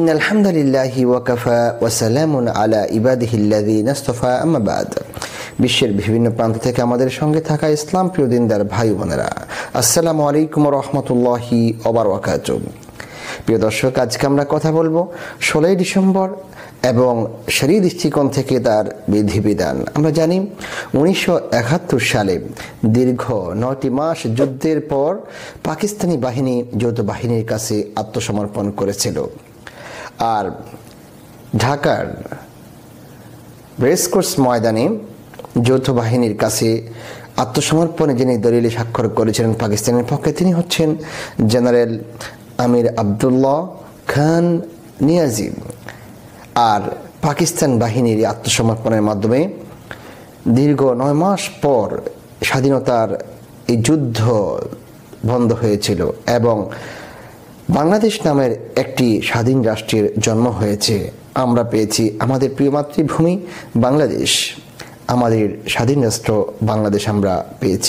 إن الحمد لله وكفى وسلام على عباده الذين اصطفى أما بعد বিশ্বের বিভিন্ন প্রান্ত থেকে আমাদের সঙ্গে থাকা ইসলাম প্রিয় দিনদার ভাই বোনেরা, আসসালামু আলাইকুম ওয়া রাহমাতুল্লাহি ওয়া বারাকাতুহু। প্রিয় দর্শক, আজকে আমরা কথা বলবো 16 ডিসেম্বর এবং শরীয়ত দৃষ্টিকোণ থেকে তার বিধিবিধান। আমরা জানি 1971 সালে দীর্ঘ 9টি মাস যুদ্ধের পর পাকিস্তানি বাহিনী যৌথ বাহিনীর কাছে আত্মসমর্পণ করেছিল। আর ঢাকার রেসকোর্স ময়দানে যৌথ বাহিনীর কাছে আত্মসমর্পণে যিনি দলিলে স্বাক্ষর করেছিলেন পাকিস্তানের পক্ষে, তিনি হচ্ছেন জেনারেল আমির আবদুল্লাহ খান নিয়াজি। আর পাকিস্তান বাহিনীর আত্মসমর্পণের মাধ্যমে দীর্ঘ 9 মাস পর স্বাধীনতার এই যুদ্ধ বন্ধ হয়েছিল এবং বাংলাদেশ নামের একটি স্বাধীন রাষ্ট্রের জন্ম হয়েছে। আমরা পেয়েছি আমাদের প্রিয় মাতৃভূমি বাংলাদেশ, আমাদের স্বাধীন রাষ্ট্র বাংলাদেশ আমরা পেয়েছি।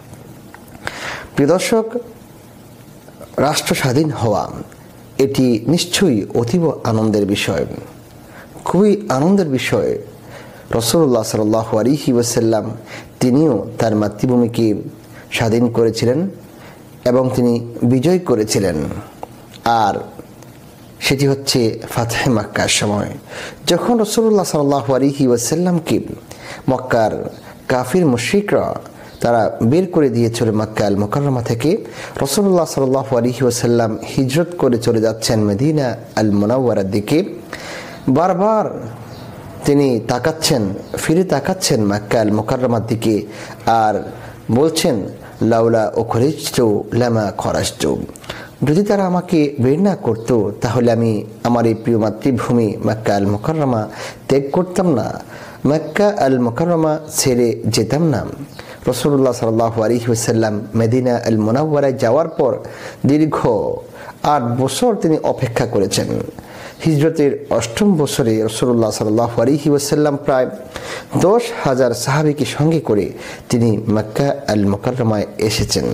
প্রিয় দর্শক, রাষ্ট্র স্বাধীন হওয়া এটি নিশ্চয়ই অতীব আনন্দের বিষয়, খুবই আনন্দের বিষয়। রাসূলুল্লাহ সাল্লাল্লাহু আলাইহি ওয়াসাল্লাম তিনিও তার মাতৃভূমিকে স্বাধীন করেছিলেন এবং তিনি বিজয় করেছিলেন। আর সেটি হচ্ছে ফাতহে মক্কার সময়, যখন রাসূলুল্লাহ সাল্লাল্লাহু আলাইহি ওয়াসাল্লামকে মক্কার কাফির মুশরিকরা তারা বের করে দিয়েছিল মক্কা আল মুকাররমা থেকে। রাসূলুল্লাহ সাল্লাল্লাহু আলাইহি ওয়াসাল্লাম হিজরত করে চলে যাচ্ছেন মদিনা আল মুনাওয়ারার দিকে। বারবার তিনি ফিরে তাকাচ্ছেন মক্কা আল মুকাররমার দিকে আর বলছেন, লাউলা উখরিজতু লামা খরাজতু, যদি তারা আমাকে বের না করতো তাহলে আমি আমার এই প্রিয় মাতৃভূমি মক্কা আল মুকাররমা ত্যাগ করতাম না, মক্কা আল মুকাররমা ছেড়ে যেতাম না। রাসূলুল্লাহ সাল্লাল্লাহু আলাইহি ওয়াসাল্লাম মদিনা আল মুনাওয়ারায় যাওয়ার পর দীর্ঘ 8 বছর তিনি অপেক্ষা করেছেন। হিজরতের 8ম বছরে রাসূলুল্লাহ সাল্লাল্লাহু আলাইহি ওয়াসাল্লাম প্রায় 10,000 সাহাবীকে সঙ্গে করে তিনি মক্কা আল মুকাররমায় এসেছেন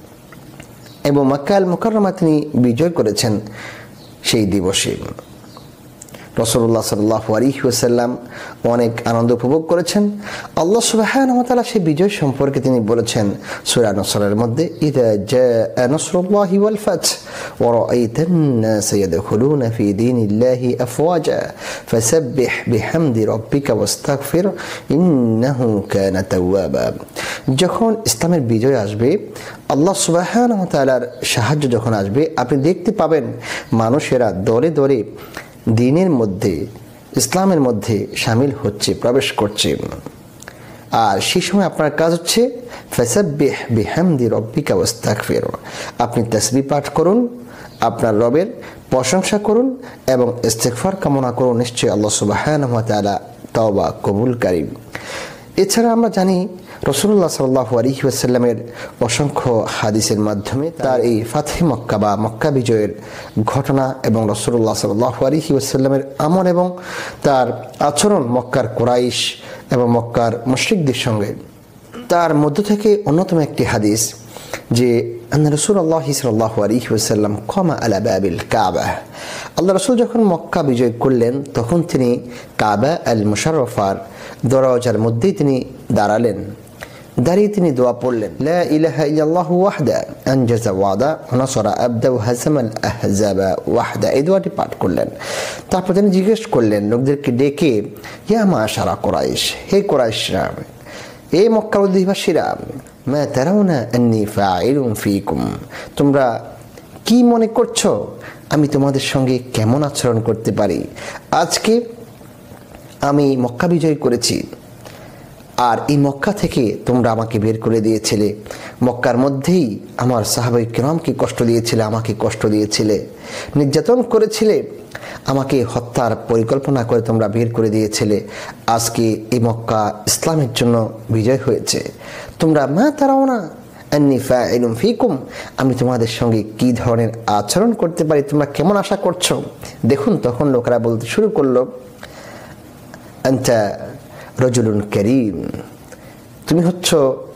এবং মক্কা আল মুকাররমা তিনি বিজয় করেছেন সেই দিবসে। রাসূলুল্লাহ সাল্লাল্লাহু আলাইহি ওয়াসাল্লাম অনেক আনন্দ উপভোগ করেছেন। আল্লাহ সুবহানাহু ওয়া তাআলা সেই বিজয় সম্পর্কে তিনি বলেছেন সূরা নসরের মধ্যে, ইযা জাআ নাসরুল্লাহি ওয়াল ফাথ ওয়া রাআইতান নাস ইয়াদখুলুনা ফি দীনিল্লাহি আফওয়াজা ফাসাব্বিহ বিহামদি রাব্বিকা ওয়াস্তাগফির ইন্নাহু কানা তাওয়াবা। যখন ইসলামের বিজয় আসবে, আল্লাহ সুবহানাহু ওয়া তাআলার সাহায্য যখন আসবে, আপনি দেখতে পাবেন মানুষেরা দলে দলে দ্বীনের মধ্যে, ইসলামের মধ্যে শামিল হচ্ছে, প্রবেশ করছে। আর সেই সময় আপনার কাজ হচ্ছে ফাসাব্বিহ বিহামদি রাব্বিকা ওয়াস্তাগফির, আপনি তাসবিহ পাঠ করুন, আপনার রবের প্রশংসা করুন এবং ইস্তিগফার কামনা করুন। নিশ্চয়ই আল্লাহ সুবহানাহু ওয়া তাআলা তওবা কবুলকারী। এছাড়া আমরা জানি রাসূলুল্লাহ সাল্লাল্লাহু আলাইহি ওয়াসাল্লামের অসংখ্য হাদিসের মাধ্যমে তার এই ফাতহে মক্কা বা মক্কা বিজয়ের ঘটনা এবং রাসূলুল্লাহ সাল্লাল্লাহু আলাইহি ওয়াসাল্লামের আমল এবং তার আচরণ মক্কার কুরাইশ এবং মক্কার মুশরিকদের সঙ্গে, তার মধ্য থেকে অন্যতম একটি হাদিস যে রাসূলুল্লাহ সাল্লাল্লাহু আলাইহি ওয়াসাল্লাম কামা আলা বাবিল কাবা, আল্লাহ রাসূল যখন মক্কা বিজয় করলেন তখন তিনি কাবা আল মুশাররফার দরজার মধ্যেই তিনি দাঁড়ালেন। দাঁড়িয়ে তিনি দোয়া পড়লেন, লা ইলাহা ইল্লাল্লাহু ওয়াহদা আনজাযা ওয়াদা ওয়া নাসারা আবদা ওয়া হাযামাল আহজাবা ওয়াহদা, এই দোয়াটি পাঠ করলেন। তারপর তিনি জিজ্ঞেস করলেন লোকদেরকে ডেকে, ইয়া মাশারা কুরাইশ, হে কুরাইশরা, এ মক্কার অধিবাসীরা, মা তারাউনা আন্নী ফাইলুন ফীকুম, তোমরা কি মনে করছো আমি তোমাদের সঙ্গে কেমন আচরণ করতে পারি? আজকে আমি মক্কা বিজয় করেছি আর এই মক্কা থেকে তোমরা আমাকে বের করে দিয়েছিলে, মক্কার মধ্যেই আমার সাহাবায়ে কিরামকে কষ্ট দিয়েছিলে, আমাকে কষ্ট দিয়েছিলে, নির্যাতন করেছিলে, আমাকে হত্যার পরিকল্পনা করে তোমরা বের করে দিয়েছিলে। আজকে এই মক্কা ইসলামের জন্য বিজয় হয়েছে, তোমরা মা তারাউনা আন্নী ফাইলুন ফীকুম, আমি তোমাদের সঙ্গে কি ধরনের আচরণ করতে পারি, তোমরা কেমন আশা করছো? দেখুন, তখন লোকেরা বলতে শুরু করলো, আনতা রজুলুন কারীম, তুমি হচ্ছ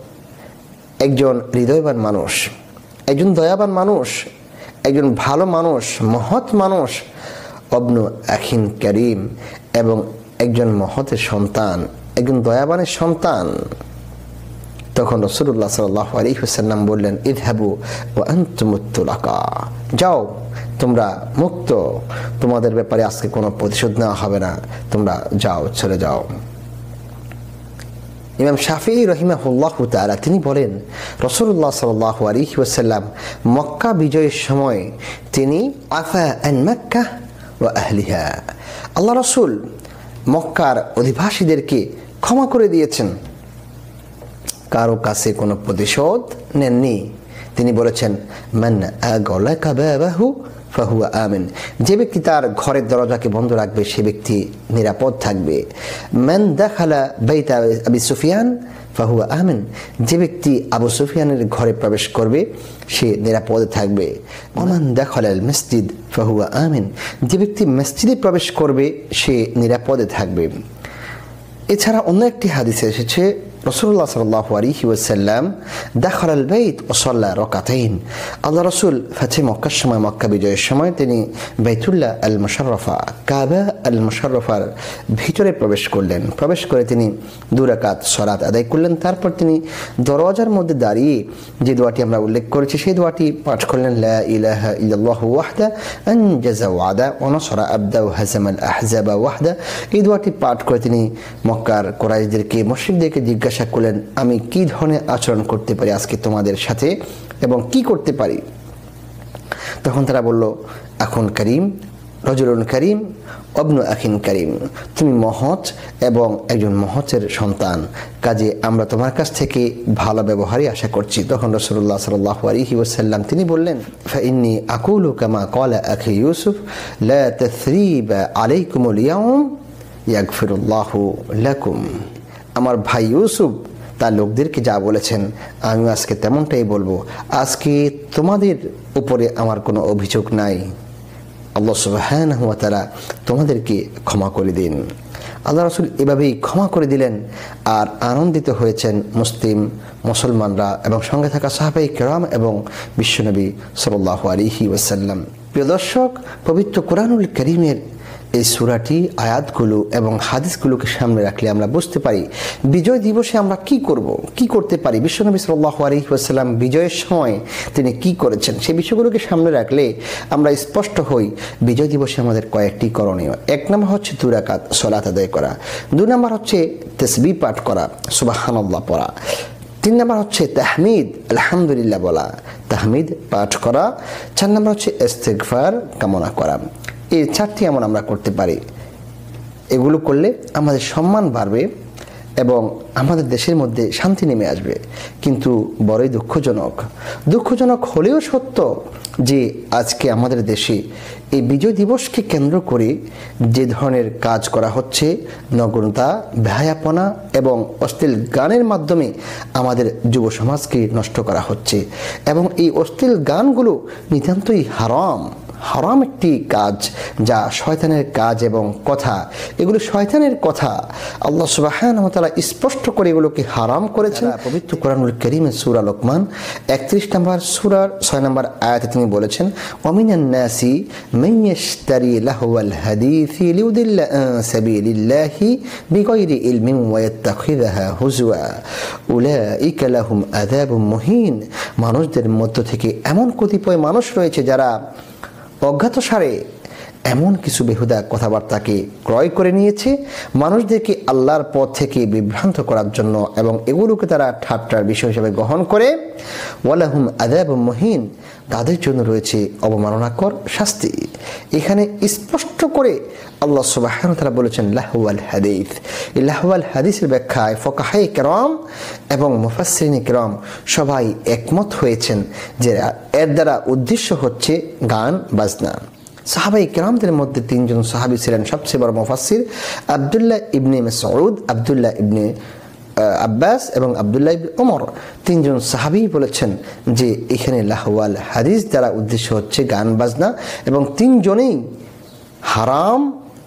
একজন হৃদয়বান মানুষ, একজন দয়াবান মানুষ, একজন ভালো মানুষ, মহৎ মানুষ। অবনু আখিন করিম, এবং একজন মহতের সন্তান, একজন দয়াবানের সন্তান। তখন রাসূলুল্লাহ সাল্লাল্লাহু আলাইহি ওয়াসাল্লাম বললেন, ইযহাবু ওয়া আনতুমুত তুলাকা, যাও তোমরা মুক্ত, তোমাদের ব্যাপারে আজকে কোনো প্রতিশোধ নেওয়া হবে না, তোমরা যাও, চলে যাও। ইমাম শাফিঈ রাহিমাহুল্লাহু তাআলা তিনি বলেন, রাসূলুল্লাহ সাল্লাল্লাহু আলাইহি ওয়াসাল্লাম মক্কা বিজয়ের সময় তিনি আফা আন মক্কা ওয়া আহলিহা, আল্লাহ রাসূল মক্কার অধিবাসীদেরকে ক্ষমা করে দিয়েছেন, কারো কাছে কোনো প্রতিশোধ নেননি। তিনি বলেছেন, মান আগলাকা বাবাহু ফাহুয়া আমিন, যে ব্যক্তি তার ঘরের দরজাকে বন্ধ রাখবে সে ব্যক্তি নিরাপদ থাকবে। মান দাখালা বাইতা আবি সুফিয়ান ফাহুয়া আমিন, যে ব্যক্তি আবু সুফিয়ানের ঘরে প্রবেশ করবে সে নিরাপদে থাকবে। ওমান দাখালাল মসজিদ ফাহুয়া আমিন, যে ব্যক্তি মসজিদে প্রবেশ করবে সে নিরাপদে থাকবে। এছাড়া অন্য একটি হাদিসে এসেছে, রাসূলুল্লাহ সাল্লাল্লাহু আলাইহি ওয়াসাল্লাম দাখালাল বাইত ওয়া সাল্লা রাকাতাইন, আল্লাহ রাসূল ফাতহে মক্কার সময়, মক্কা বিজয়ের সময় তিনি বাইতুল্লাহ আল মুশাররফা, কাবা আল মুশাররফার ভিতরে প্রবেশ করলেন। প্রবেশ করে তিনি 2 রাকাত সালাত আদায় করলেন। তারপর তিনি দরজার মধ্যে দাঁড়িয়ে যে দোয়াটি আমরা উল্লেখ করেছি সেই দোয়াটি পাঠ করলেন, লা ইলাহা ইল্লাল্লাহু ওয়াহদা আনজাযা ওয়াদা ওয়া নাসরা আবদা ওয়া হাযামাল আহজাবা ওয়াহদা। এই দোয়াটি পাঠ করে তিনি মক্কার কুরাইশদেরকে, মুশরিকদেরকে জিজ্ঞাসা করলেন, আমি কি ধরনের আচরণ করতে পারি আজকে তোমাদের সাথে এবং কি করতে পারি? তখন তারা বলল, আখুন করিম, রজুলুন করিম, অবনু আখিন করিম, তুমি মহৎ এবং একজন মহতের সন্তান, কাজে আমরা তোমার কাছ থেকে ভালো ব্যবহারই আশা করছি। তখন রাসূলুল্লাহ সাল্লাল্লাহু আলাইহি ওয়াসাল্লাম তিনি বললেন, ফাইন্নী আকুলু কামা ক্বালা আখি ইউসুফ, লা তাসরিবা আলাইকুমুল ইয়াউম ইয়াগফিরুল্লাহু লাকুম, আমার ভাই ইউসুফ তার লোকদেরকে যা বলেছেন আমি আজকে তেমনটাই বলবো, আজকে তোমাদের উপরে আমার কোনো অভিযোগ নাই, আল্লাহ সুবহানাহু ওয়া তাআলা তোমাদেরকে ক্ষমা করে দিন। আল্লাহ রাসূল এভাবেই ক্ষমা করে দিলেন আর আনন্দিত হয়েছেন মুসলমানরা এবং সঙ্গে থাকা সাহাবায়ে কেরাম এবং বিশ্বনবী সাল্লাল্লাহু আলাইহি ওয়াসাল্লাম। প্রিয় দর্শক, পবিত্র কোরআনুল কারীমের এই সূরাটি, আয়াতগুলো এবং হাদিসগুলোকে সামনে রাখলে আমরা বুঝতে পারি বিজয় দিবসে আমরা কি করব, কি করতে পারি। বিশ্বনবী সাল্লাল্লাহু আলাইহি ওয়াসাল্লাম বিজয়ের সময় তিনি কি করেছেন সেই বিষয়গুলোকে সামনে রাখলে আমরা স্পষ্ট হই বিজয় দিবসে আমাদের কয়েকটি করণীয়। 1 নম্বর হচ্ছে 2 রাকাত সালাত আদায় করা, 2 নম্বর হচ্ছে তাসবিহ পাঠ করা, সুবহানাল্লাহ পড়া, 3 নম্বর হচ্ছে তাহমিদ আলহামদুলিল্লাহ বলা, তাহমিদ পাঠ করা, 4 নম্বর হচ্ছে ইস্তিগফার কামনা করা। এই 4টি আমরা করতে পারি। এগুলো করলে আমাদের সম্মান বাড়বে এবং আমাদের দেশের মধ্যে শান্তি নেমে আসবে। কিন্তু বড়ই দুঃখজনক হলেও সত্য যে আজকে আমাদের দেশে এই বিজয় দিবসকে কেন্দ্র করে যে ধরনের কাজ করা হচ্ছে, নগ্নতা, বেহায়াপনা এবং অশ্লীল গানের মাধ্যমে আমাদের যুব সমাজকে নষ্ট করা হচ্ছে এবং এই অশ্লীল গানগুলো নিতান্তই হারাম একটি কাজ, যা শয়তানের কাজ এবং কথা, এগুলো শয়তানের কথা। আল্লাহ সুবহানাহু ওয়া তাআলা স্পষ্ট করে এগুলোকে হারাম করেছেন। পবিত্র কোরআনুল কারীমের সূরা লোকমান 31 নম্বর সূরার 6 নম্বর আয়াতে তিনি বলেছেন, ওয়ামিনান নাসি মান ইয়াশতারি লাহওয়াল হাদিসি লিউদিল্লা আন সাবিলিল্লাহি বিগাইরি ইলমিন ওয়া ইয়াত্তাখিযাহা হুজওয়া উলাইকা লাহুম আযাবুম মুহিন। মানুষদের মধ্য থেকে এমন কতিপয় মানুষ রয়েছে যারা অজ্ঞাতসারে এমন কিছু বেহুদা কথাবার্তাকে ক্রয় করে নিয়েছে মানুষদেরকে আল্লাহর পথ থেকে বিভ্রান্ত করার জন্য এবং এগুলোকে তারা ঠাট্টার বিষয় হিসেবে গ্রহণ করে। ওয়ালাহুম আযাবুম মুহিন, তাদের জন্য রয়েছে অবমাননাকর শাস্তি। এখানে স্পষ্ট করে আল্লাহ সুবহানাহু ওয়া তাআলা বলেছেন লাহওয়াল হাদিস। এই লাহওয়াল হাদিসের ব্যাখ্যায় ফুকাহায়ে কেরাম এবং মুফাসসিরিনে কেরাম সবাই একমত হয়েছেন যে এর দ্বারা উদ্দেশ্য হচ্ছে গান বাজনা। সাহাবায়ে কেরামদের মধ্যে 3 জন সাহাবী ছিলেন সবচেয়ে বড় মুফাসসির, আব্দুল্লাহ ইবনে মাসউদ, আব্দুল্লাহ ইবনে আব্বাস এবং আব্দুল্লাহ ইবনে ওমর। 3 জন সাহাবী বলেছেন যে এখানে লাহওয়াল হাদিস দ্বারা উদ্দেশ্য হচ্ছে গান বাজনা এবং 3 জনেই হারাম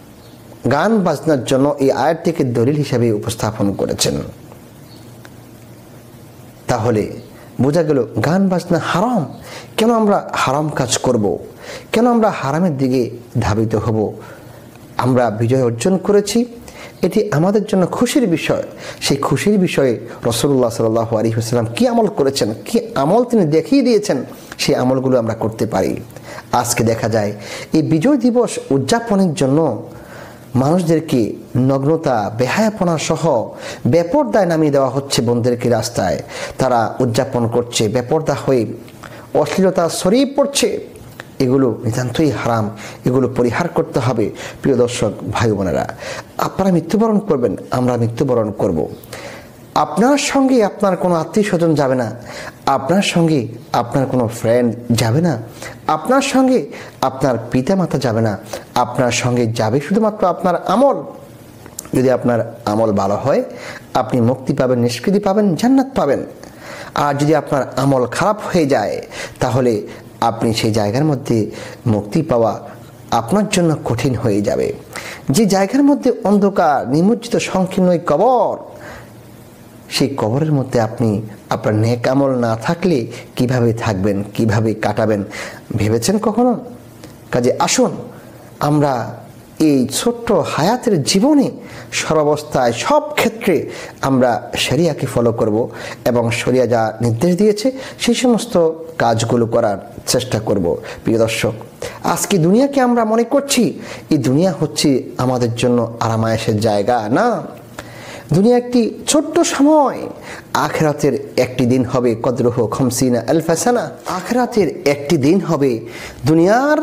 গান বাজনার জন্য এই আয়াতটিকে দলিল হিসেবে উপস্থাপন করেছেন। তাহলে বোঝা গেল গান বাজনা হারাম। কেন আমরা হারাম কাজ করব? কেন আমরা হারামের দিকে ধাবিত হব? আমরা বিজয় অর্জন করেছি, এটি আমাদের জন্য খুশির বিষয়। সেই খুশির বিষয়ে রাসূলুল্লাহ সাল্লাল্লাহু আলাইহি ওয়াসাল্লাম কি আমল করেছেন, কি আমল তিনি দেখিয়ে দিয়েছেন, সেই আমলগুলো আমরা করতে পারি। আজকে দেখা যায় এই বিজয় দিবস উদযাপনের জন্য মানুষদেরকে নগ্নতা, বেহায়াপনা সহ বেপরদায় নামিয়ে দেওয়া হচ্ছে। বোনদেরকে রাস্তায় তারা উদযাপন করছে, বেপরদা হয়ে অশ্লীলতা ছড়িয়ে পড়ছে। এগুলো নিতান্তই হারাম, এগুলো পরিহার করতে হবে। প্রিয় দর্শক ভাই বোনেরা, আপনারা মৃত্যুবরণ করবেন, আমরা মৃত্যুবরণ করব। আপনার সঙ্গে আপনার কোনো আত্মীয় স্বজন যাবে না, আপনার সঙ্গে আপনার কোনো ফ্রেন্ড যাবে না, আপনার সঙ্গে আপনার পিতামাতা যাবে না, আপনার সঙ্গে যাবে শুধুমাত্র আপনার আমল। যদি আপনার আমল ভালো হয়, আপনি মুক্তি পাবেন, নিষ্কৃতি পাবেন, জান্নাত পাবেন। আর যদি আপনার আমল খারাপ হয়ে যায়, তাহলে আপনি সেই জায়গার মধ্যে মুক্তি পাওয়া আপনার জন্য কঠিন হয়ে যাবে। যে জায়গার মধ্যে অন্ধকার, নিমজ্জিত, সংকীর্ণ কবর, সেই কবরের মধ্যে আপনি আপনার নেক আমল না থাকলে কিভাবে থাকবেন, কিভাবে কাটাবেন ভেবেছেন কখনো? কাজে আসুন আমরা এই ছোট্ট হায়াতের জীবনে সর্বাবস্থায় সব ক্ষেত্রে আমরা শরিয়াকে ফলো করব এবং শরিয়া যা নির্দেশ দিয়েছে সেই সমস্ত কাজগুলো করার চেষ্টা করব। প্রিয় দর্শক, আজকে দুনিয়াকে আমরা মনে করছি এই দুনিয়া হচ্ছে আমাদের জন্য আরামায়েশের জায়গা। না, দুনিয়া একটি ছোট্ট সময়। আখিরাতের একটি দিন হবে কদরুহু 50 আলফ সানা। আখিরাতের একটি দিন হবে দুনিয়ার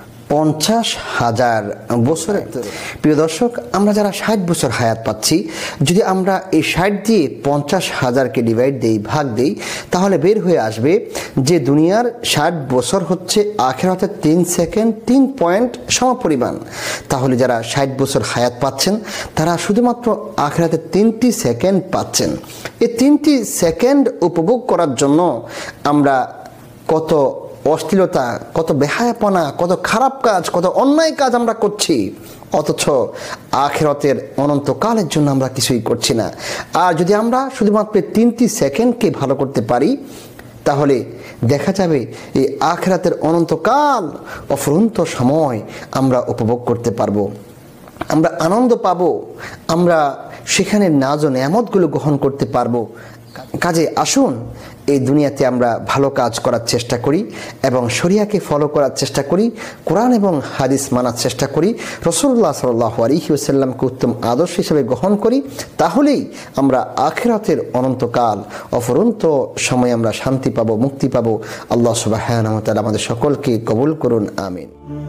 50,000 বছরের। প্রিয় দর্শক, আমরা যারা 60 বছর হায়াত পাচ্ছি, যদি আমরা এই 60 দিয়ে 50,000কে ডিভাইড দেই, ভাগ দেই, তাহলে বের হয়ে আসবে যে দুনিয়ার 60 বছর হচ্ছে আখিরাতের 3 সেকেন্ড 3 পয়েন্ট সমপরিমাণ। তাহলে যারা 60 বছর হায়াত পাচ্ছেন, তারা শুধুমাত্র আখিরাতের 3টি সেকেন্ড পাচ্ছেন। এই 3টি সেকেন্ড উপভোগ করার জন্য আমরা কত অশ্লীলতা, কত বেহায়াপনা, কত খারাপ কাজ, কত অন্যায় কাজ আমরা করছি, অথচ আখিরাতের অনন্তকালের জন্য আমরা কিছুই করছি না। আর যদি আমরা শুধুমাত্র 3টি সেকেন্ডকে ভালো করতে পারি, তাহলে দেখা যাবে এই আখিরাতের অনন্তকাল, অফুরন্ত সময় আমরা উপভোগ করতে পারবো, আমরা আনন্দ পাবো, আমরা সেখানে নাজ ও নেয়ামতগুলো গ্রহণ করতে পারবো। কাজে আসুন এই দুনিয়াতে আমরা ভালো কাজ করার চেষ্টা করি এবং শরিয়াকে ফলো করার চেষ্টা করি, কোরআন এবং হাদিস মানার চেষ্টা করি, রাসূলুল্লাহ সাল্লাল্লাহু আলাইহি ওয়াসাল্লামকে উত্তম আদর্শ হিসেবে গ্রহণ করি। তাহলেই আমরা আখিরাতের অনন্তকাল, অফুরন্ত সময় আমরা শান্তি পাবো, মুক্তি পাবো। আল্লাহ সুবহানাহু ওয়া তাআলা আমাদের সকলকে কবুল করুন, আমিন।